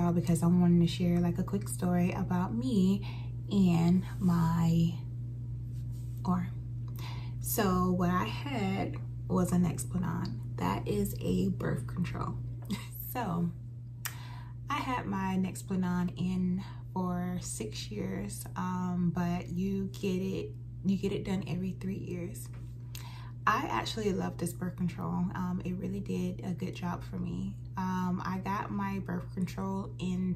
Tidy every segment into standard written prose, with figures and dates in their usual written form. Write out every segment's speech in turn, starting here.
y'all because I'm wanting to share like a quick story about me and my arm. So what I had was an Nexplanon. That is a birth control. So I had my Nexplanon in for 6 years, but you get it done every 3 years. I actually love this birth control. It really did a good job for me. I got my birth control in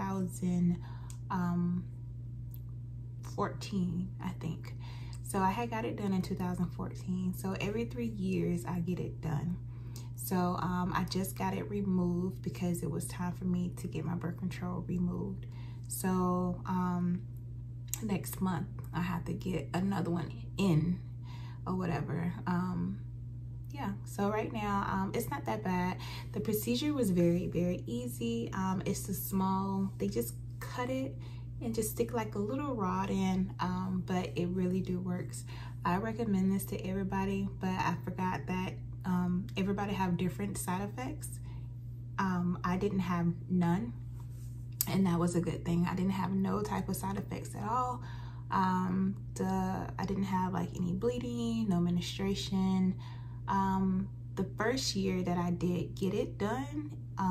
2014, I think. So I had got it done in 2014. So every 3 years I get it done. So I just got it removed because it was time for me to get my birth control removed. So next month I have to get another one in or whatever. Yeah, so right now it's not that bad. The procedure was very, very easy. It's a small, they just cut it and just stick like a little rod in, but it really do works. I recommend this to everybody, but I forgot that everybody have different side effects. I didn't have none, and that was a good thing. I didn't have no type of side effects at all. I didn't have like any bleeding, no menstruation. The first year that I did get it done,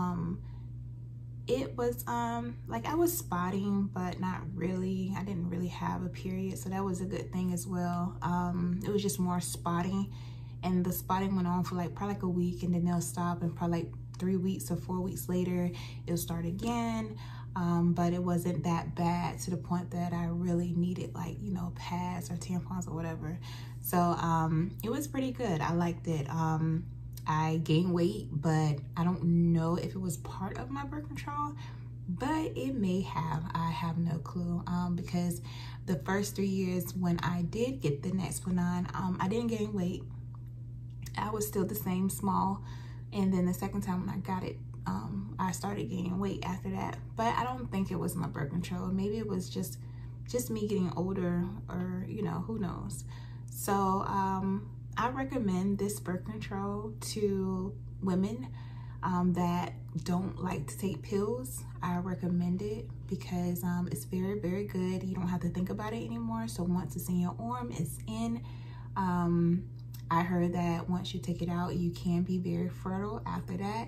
it was like I was spotting, but not really. I didn't really have a period, so that was a good thing as well. It was just more spotting, and the spotting went on for like probably like a week, and then they'll stop, and probably like 3 weeks or 4 weeks later it'll start again. But it wasn't that bad to the point that I really needed like, you know, pads or tampons or whatever. So it was pretty good. I liked it. I gained weight, but I don't know if it was part of my birth control, but it may have. I have no clue, because the first 3 years when I did get the Nexplanon, I didn't gain weight. I was still the same small, and then the second time when I got it, I started gaining weight after that. But I don't think it was my birth control. Maybe it was just me getting older, or you know, who knows. So I recommend this birth control to women that don't like to take pills. I recommend it because it's very, very good. You don't have to think about it anymore. So once it's in your arm, it's in. I heard that once you take it out, you can be very fertile after that.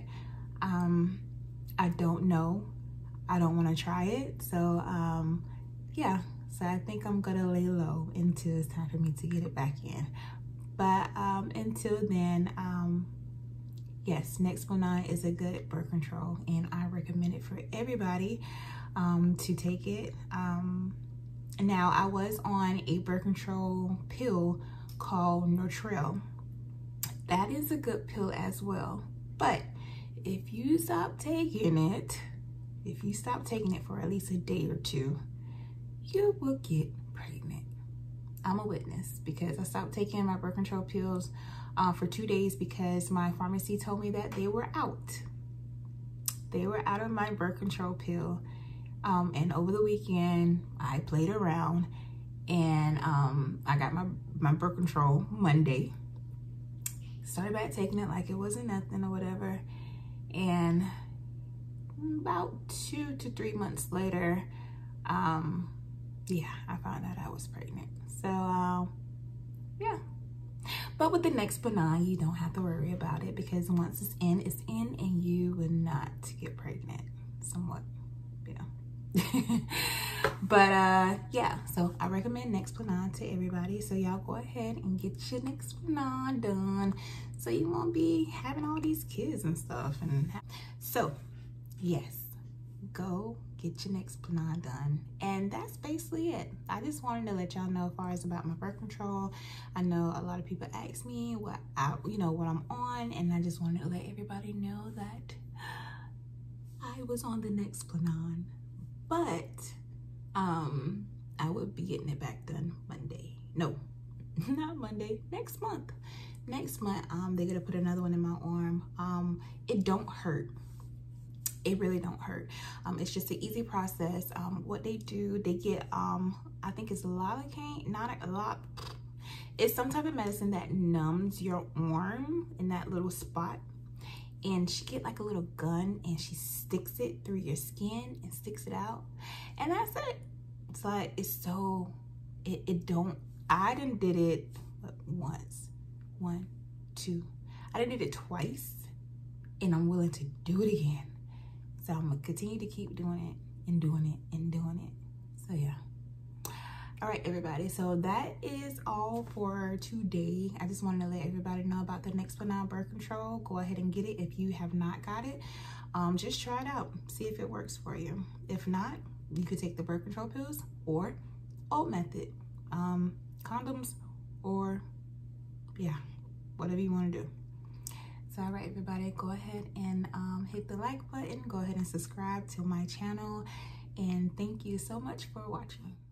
I don't know. I don't want to try it. So yeah, so I think I'm gonna lay low until it's time for me to get it back in. But until then, yes, Nexplanon is a good birth control, and I recommend it for everybody to take it. Now, I was on a birth control pill called Nortrel. That is a good pill as well. But if you stop taking it, for at least a day or two, you will get pregnant. I'm a witness, because I stopped taking my birth control pills for 2 days because my pharmacy told me that they were out. They were out of my birth control pill. And over the weekend, I played around, and I got my birth control Monday. Started back taking it like it wasn't nothing or whatever. And about 2 to 3 months later, yeah, I found out I was pregnant. So yeah, but with the Nexplanon, you don't have to worry about it, because once it's in, and you will not get pregnant. Somewhat, yeah. But yeah, so I recommend Nexplanon to everybody. So y'all go ahead and get your Nexplanon done, so you won't be having all these kids and stuff. And so yes, go get your Nexplanon done. And that's basically it. I just wanted to let y'all know as far as about my birth control. I know a lot of people ask me what I'm on, and I just wanted to let everybody know that I was on the Nexplanon. But I would be getting it back done Monday. No, not Monday, next month. Next month, they're gonna put another one in my arm. It don't hurt. It really don't hurt. It's just an easy process. What they do, they get, I think it's lidocaine, not a lot. It's some type of medicine that numbs your arm in that little spot. and she get like a little gun and she sticks it through your skin and sticks it out, and that's it. It's like, it's so, I done did it once, 1, 2, I done did it twice, and I'm willing to do it again. So I'm gonna continue to keep doing it and doing it and doing it. So yeah. All right, everybody, so that is all for today. I just wanted to let everybody know about the Nexplanon birth control. Go ahead and get it if you have not got it. Just try it out, see if it works for you. If not, you could take the birth control pills or old method, condoms, or yeah, whatever you want to do. So all right, everybody, go ahead and hit the like button, go ahead and subscribe to my channel, and thank you so much for watching.